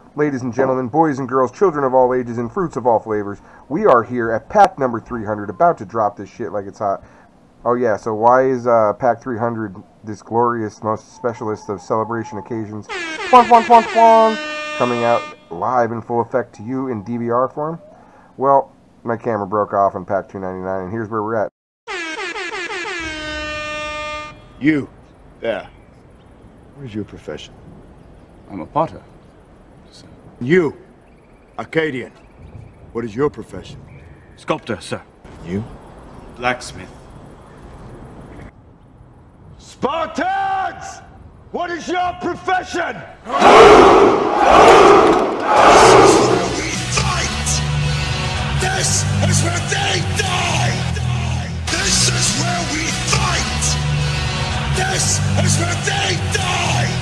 Ladies and gentlemen, boys and girls, children of all ages, and fruits of all flavors, we are here at pack number 300, about to drop this shit like it's hot. Oh yeah, so why is pack 300 this glorious, most specialist of celebration occasions, coming out live in full effect to you in DVR form? Well, my camera broke off on pack 299, and here's where we're at. You, there. What is your profession? I'm a potter. So. You, Arcadian. What is your profession? Sculptor, sir. You? Blacksmith. Spartans! What is your profession? This is where they die! This is where we fight! This is where they die!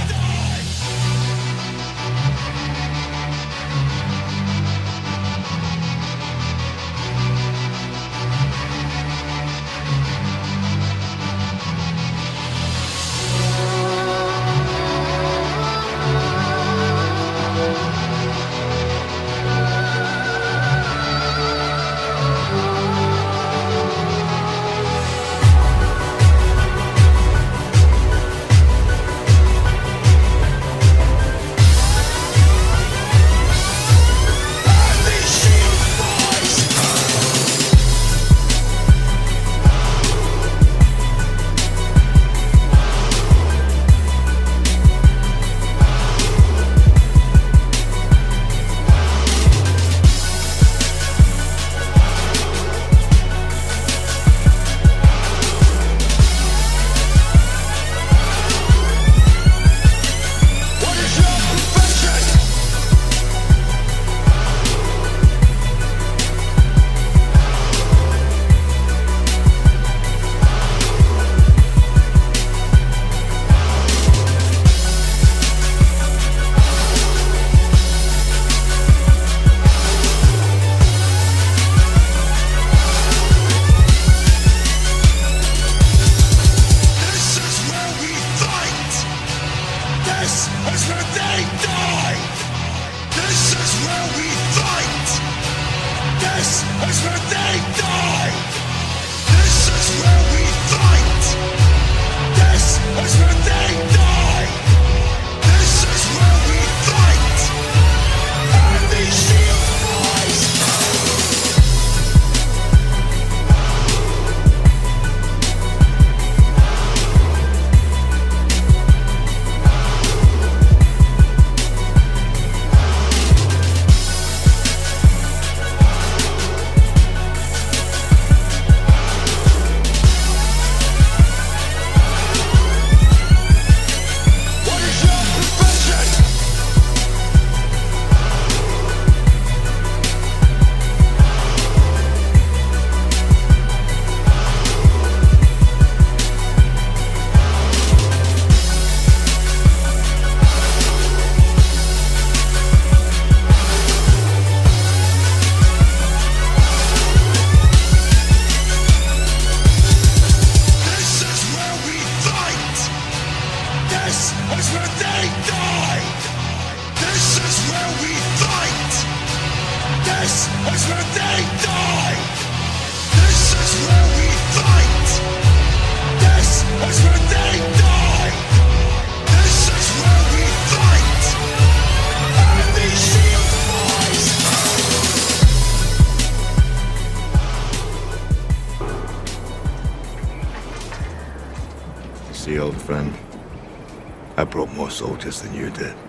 See, old friend, I brought more soldiers than you did.